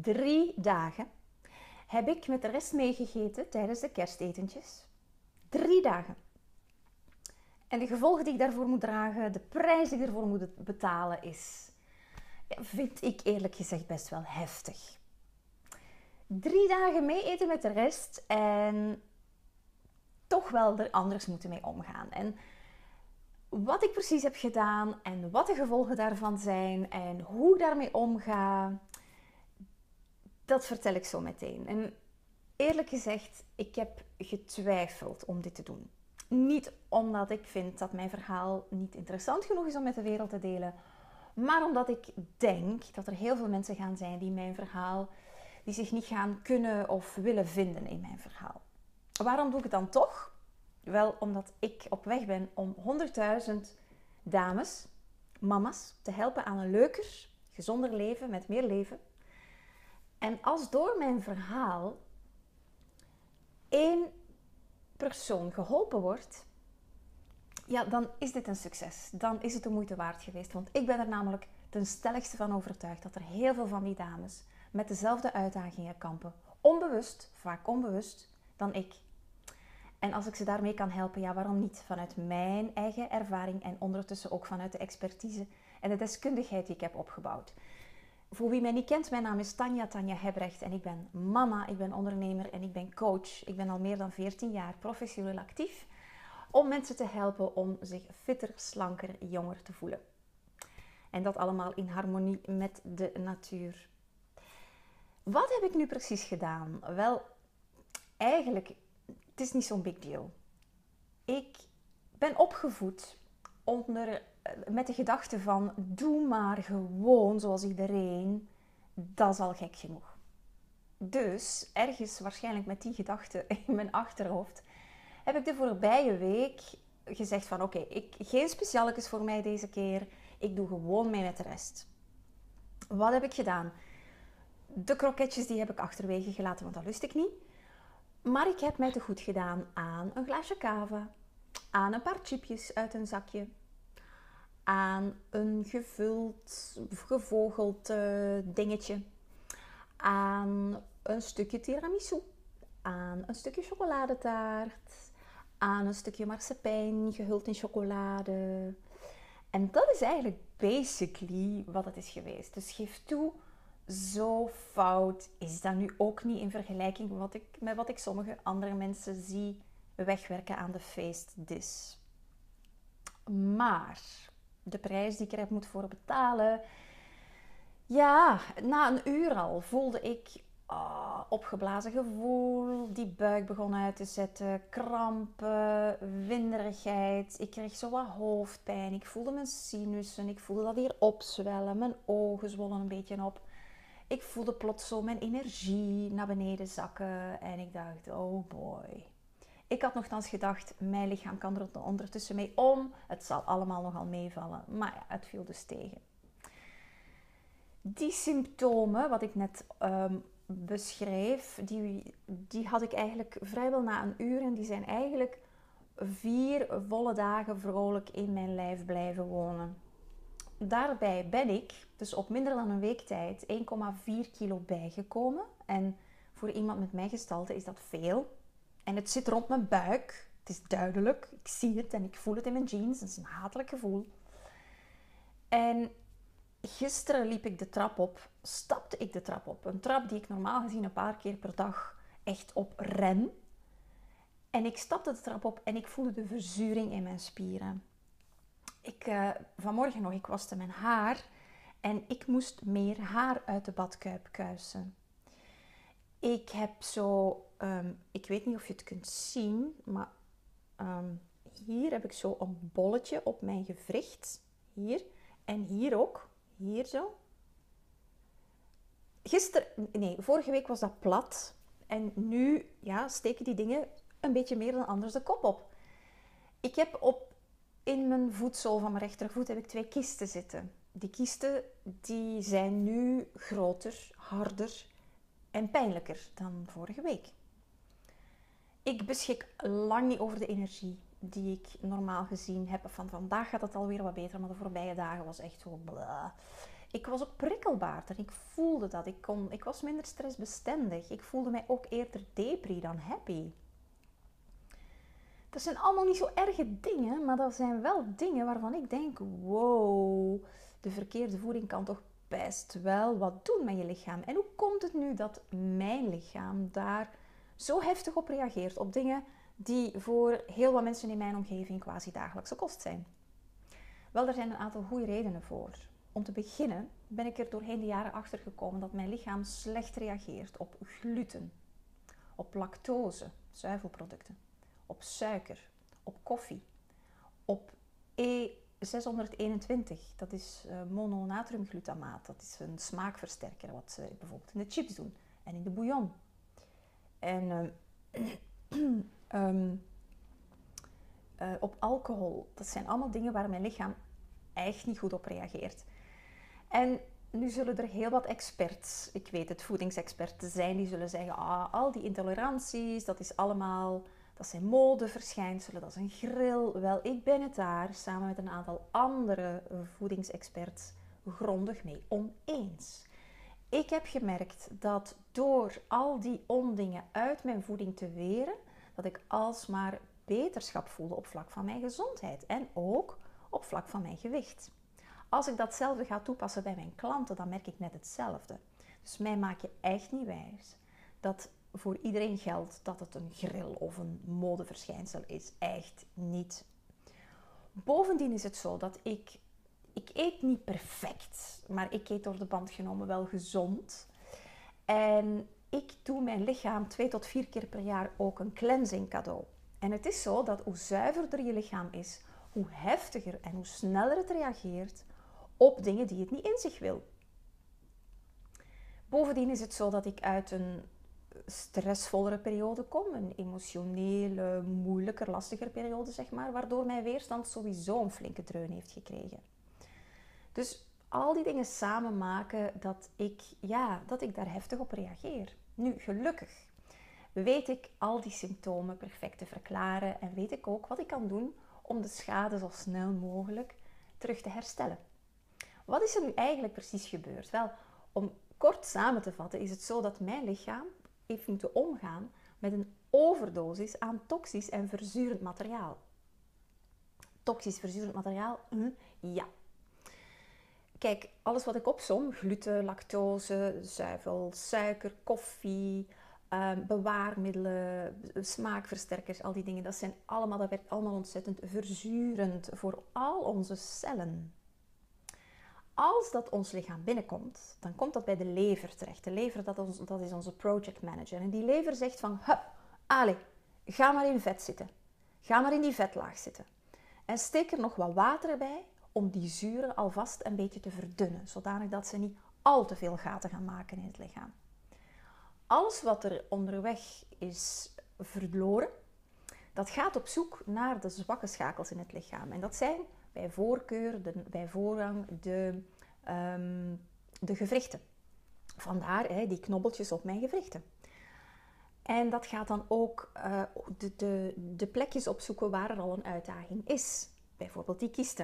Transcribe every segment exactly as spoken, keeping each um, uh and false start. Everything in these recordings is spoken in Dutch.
drie dagen heb ik met de rest meegegeten tijdens de kerstetentjes. Drie dagen. En de gevolgen die ik daarvoor moet dragen, de prijs die ik ervoor moet betalen, is, ja, vind ik eerlijk gezegd best wel heftig. Drie dagen mee eten met de rest en toch wel er anders moeten mee omgaan. En wat ik precies heb gedaan en wat de gevolgen daarvan zijn en hoe ik daarmee omga, dat vertel ik zo meteen. En eerlijk gezegd, ik heb getwijfeld om dit te doen. Niet omdat ik vind dat mijn verhaal niet interessant genoeg is om met de wereld te delen, maar omdat ik denk dat er heel veel mensen gaan zijn die mijn verhaal, die zich niet gaan kunnen of willen vinden in mijn verhaal. Waarom doe ik het dan toch? Wel, omdat ik op weg ben om honderdduizend dames, mama's, te helpen aan een leuker, gezonder leven met meer leven. En als door mijn verhaal één persoon geholpen wordt, ja, dan is dit een succes. Dan is het de moeite waard geweest. Want ik ben er namelijk ten stelligste van overtuigd dat er heel veel van die dames met dezelfde uitdagingen kampen. Onbewust, vaak onbewust, dan ik. En als ik ze daarmee kan helpen, ja, waarom niet? Vanuit mijn eigen ervaring en ondertussen ook vanuit de expertise en de deskundigheid die ik heb opgebouwd. Voor wie mij niet kent, mijn naam is Tanja, Tanja Hebrecht en ik ben mama, ik ben ondernemer en ik ben coach. Ik ben al meer dan veertien jaar professioneel actief om mensen te helpen om zich fitter, slanker, jonger te voelen. En dat allemaal in harmonie met de natuur. Wat heb ik nu precies gedaan? Wel, eigenlijk, het is niet zo'n big deal. Ik ben opgevoed onder, met de gedachte van, doe maar gewoon zoals iedereen, dat is al gek genoeg. Dus, ergens waarschijnlijk met die gedachte in mijn achterhoofd, heb ik de voorbije week gezegd van, oké, okay, geen specialetjes voor mij deze keer, ik doe gewoon mee met de rest. Wat heb ik gedaan? De kroketjes die heb ik achterwege gelaten, want dat lust ik niet. Maar ik heb mij te goed gedaan aan een glaasje cava, aan een paar chipjes uit een zakje, aan een gevuld, gevogeld uh, dingetje, aan een stukje tiramisu, aan een stukje chocoladetaart, aan een stukje marsepein gehuld in chocolade. En dat is eigenlijk basically wat het is geweest. Dus geef toe, zo fout is dat nu ook niet in vergelijking met wat ik, met wat ik sommige andere mensen zie wegwerken aan de feestdis. Maar de prijs die ik er heb moeten voor betalen, ja, na een uur al voelde ik oh, opgeblazen gevoel, die buik begon uit te zetten, krampen, winderigheid. Ik kreeg zo wat hoofdpijn, ik voelde mijn sinussen, ik voelde dat hier opzwellen, mijn ogen zwollen een beetje op. Ik voelde plots zo mijn energie naar beneden zakken en ik dacht, oh boy. Ik had nogthans gedacht, mijn lichaam kan er ondertussen mee om. Het zal allemaal nogal meevallen, maar ja, het viel dus tegen. Die symptomen, wat ik net um, beschreef, die, die had ik eigenlijk vrijwel na een uur. En die zijn eigenlijk vier volle dagen vrolijk in mijn lijf blijven wonen. Daarbij ben ik dus op minder dan een week tijd één komma vier kilo bijgekomen. En voor iemand met mijn gestalte is dat veel. En het zit rond mijn buik. Het is duidelijk. Ik zie het en ik voel het in mijn jeans. Het is een hatelijk gevoel. En gisteren liep ik de trap op. Stapte ik de trap op. Een trap die ik normaal gezien een paar keer per dag echt op ren. En ik stapte de trap op en ik voelde de verzuring in mijn spieren. Ik, uh, vanmorgen nog, ik waste mijn haar. En ik moest meer haar uit de badkuip kuisen. Ik heb zo, um, ik weet niet of je het kunt zien, maar um, hier heb ik zo een bolletje op mijn gewricht. Hier. En hier ook. Hier zo. Gisteren, nee, vorige week was dat plat. En nu, ja, steken die dingen een beetje meer dan anders de kop op. Ik heb op, in mijn voetzool van mijn rechtervoet heb ik twee kisten zitten. Die kisten, die zijn nu groter, harder en pijnlijker dan vorige week. Ik beschik lang niet over de energie die ik normaal gezien heb. Van vandaag gaat het alweer wat beter, maar de voorbije dagen was echt zo blah. Ik was ook prikkelbaarder. Ik voelde dat. Ik, kon, ik was minder stressbestendig. Ik voelde mij ook eerder depri dan happy. Dat zijn allemaal niet zo erge dingen, maar dat zijn wel dingen waarvan ik denk, wow, de verkeerde voeding kan toch best wel wat doen met je lichaam. En hoe komt het nu dat mijn lichaam daar zo heftig op reageert, op dingen die voor heel wat mensen in mijn omgeving quasi dagelijkse kost zijn? Wel, er zijn een aantal goede redenen voor. Om te beginnen ben ik er doorheen de jaren achter gekomen dat mijn lichaam slecht reageert op gluten, op lactose, zuivelproducten, op suiker, op koffie, op E zeshonderdeenentwintig, dat is uh, mononatriumglutamaat, dat is een smaakversterker wat ze bijvoorbeeld in de chips doen en in de bouillon. En uh, um, uh, op alcohol, dat zijn allemaal dingen waar mijn lichaam echt niet goed op reageert. En nu zullen er heel wat experts, ik weet het, voedingsexperten zijn, die zullen zeggen, ah, al die intoleranties, dat is allemaal, dat zijn modeverschijnselen, dat is een grill. Wel, ik ben het daar samen met een aantal andere voedingsexperts grondig mee oneens. Ik heb gemerkt dat door al die ondingen uit mijn voeding te weren, dat ik alsmaar beterschap voelde op vlak van mijn gezondheid en ook op vlak van mijn gewicht. Als ik datzelfde ga toepassen bij mijn klanten, dan merk ik net hetzelfde. Dus mij maak je echt niet wijs dat voor iedereen geldt dat het een grill of een modeverschijnsel is. Echt niet. Bovendien is het zo dat ik, ik eet niet perfect, maar ik eet door de band genomen wel gezond. En ik doe mijn lichaam twee tot vier keer per jaar ook een cleansing cadeau. En het is zo dat hoe zuiverder je lichaam is, hoe heftiger en hoe sneller het reageert op dingen die het niet in zich wil. Bovendien is het zo dat ik uit een stressvollere periode kom, een emotionele, moeilijker, lastiger periode, zeg maar, waardoor mijn weerstand sowieso een flinke dreun heeft gekregen. Dus al die dingen samen maken dat ik, ja, dat ik daar heftig op reageer. Nu, gelukkig weet ik al die symptomen perfect te verklaren en weet ik ook wat ik kan doen om de schade zo snel mogelijk terug te herstellen. Wat is er nu eigenlijk precies gebeurd? Wel, om kort samen te vatten is het zo dat mijn lichaam heeft moeten omgaan met een overdosis aan toxisch en verzurend materiaal. Toxisch verzurend materiaal? Hm, ja. Kijk, alles wat ik opsom, gluten, lactose, zuivel, suiker, koffie, um, bewaarmiddelen, smaakversterkers, al die dingen, dat zijn allemaal, dat werkt allemaal ontzettend verzurend voor al onze cellen. Als dat ons lichaam binnenkomt, dan komt dat bij de lever terecht. De lever, dat, ons, dat is onze project manager. En die lever zegt van, hup, Ali, ga maar in vet zitten. Ga maar in die vetlaag zitten. En steek er nog wat water bij om die zuren alvast een beetje te verdunnen. Zodanig dat ze niet al te veel gaten gaan maken in het lichaam. Alles wat er onderweg is verloren, dat gaat op zoek naar de zwakke schakels in het lichaam. En dat zijn bij voorkeur, de, bij voorrang, de, um, de gewrichten. Vandaar hè, die knobbeltjes op mijn gewrichten. En dat gaat dan ook uh, de, de, de plekjes opzoeken waar er al een uitdaging is. Bijvoorbeeld die kiesten.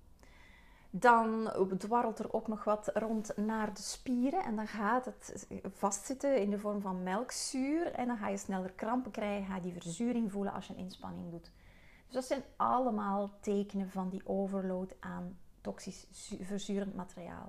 Dan dwarrelt er ook nog wat rond naar de spieren en dan gaat het vastzitten in de vorm van melkzuur. En dan ga je sneller krampen krijgen, ga je die verzuring voelen als je een inspanning doet. Dus dat zijn allemaal tekenen van die overload aan toxisch verzurend materiaal.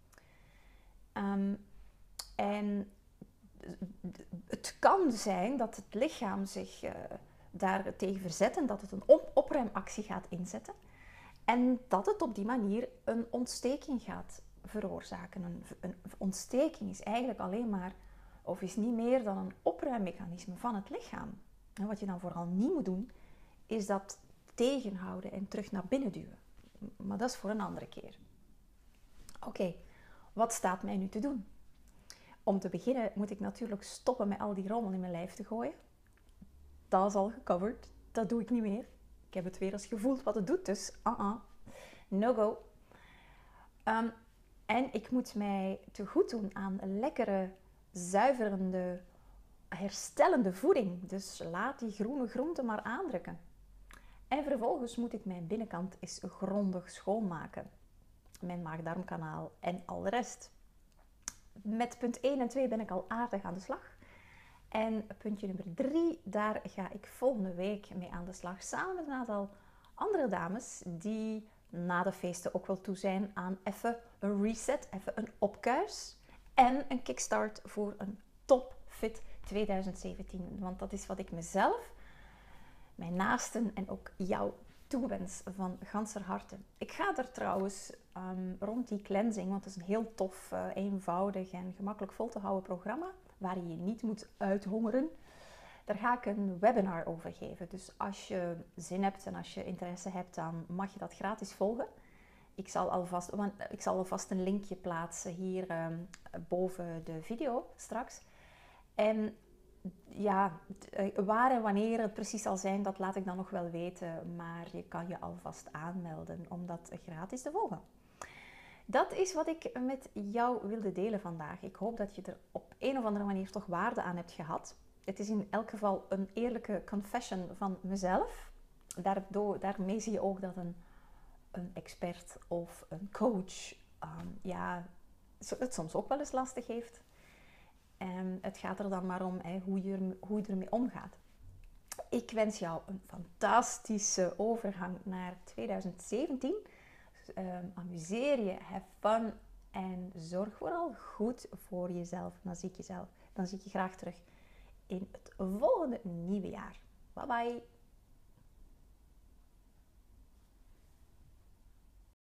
Um, en het kan zijn dat het lichaam zich uh, daar tegen verzet en dat het een op- opruimactie gaat inzetten. En dat het op die manier een ontsteking gaat veroorzaken. Een, een ontsteking is eigenlijk alleen maar, of is niet meer dan een opruimmechanisme van het lichaam. En wat je dan vooral niet moet doen, is dat tegenhouden en terug naar binnen duwen. Maar dat is voor een andere keer. Oké, okay, wat staat mij nu te doen? Om te beginnen moet ik natuurlijk stoppen met al die rommel in mijn lijf te gooien. Dat is al gecoverd. Dat doe ik niet meer. Ik heb het weer eens gevoeld wat het doet, dus uh-uh. No go. Um, en ik moet mij te goed doen aan lekkere, zuiverende, herstellende voeding. Dus laat die groene groenten maar aandrukken. En vervolgens moet ik mijn binnenkant eens grondig schoonmaken. mijn maag-darmkanaal en al de rest. Met punt één en twee ben ik al aardig aan de slag. En puntje nummer drie, daar ga ik volgende week mee aan de slag. Samen met een aantal andere dames die na de feesten ook wel toe zijn aan even een reset, even een opkuis. En een kickstart voor een topfit twintig zeventien. Want dat is wat ik mezelf, mijn naasten en ook jou toewens van ganser harte. Ik ga er trouwens um, rond die cleansing, want het is een heel tof, uh, eenvoudig en gemakkelijk vol te houden programma, waar je je niet moet uithongeren. Daar ga ik een webinar over geven. Dus als je zin hebt en als je interesse hebt, dan mag je dat gratis volgen. Ik zal alvast, ik zal alvast een linkje plaatsen hier um, boven de video straks. En ja, waar en wanneer het precies zal zijn, dat laat ik dan nog wel weten. Maar je kan je alvast aanmelden om dat gratis te volgen. Dat is wat ik met jou wilde delen vandaag. Ik hoop dat je er op een of andere manier toch waarde aan hebt gehad. Het is in elk geval een eerlijke confession van mezelf. Daardoor, daarmee zie je ook dat een, een expert of een coach um, ja, het soms ook wel eens lastig heeft. En het gaat er dan maar om hè, hoe, je, hoe je ermee omgaat. Ik wens jou een fantastische overgang naar twintig zeventien. Um, amuseer je, have fun en zorg vooral goed voor jezelf. Dan zie ik jezelf. Dan zie ik je graag terug in het volgende nieuwe jaar. Bye bye!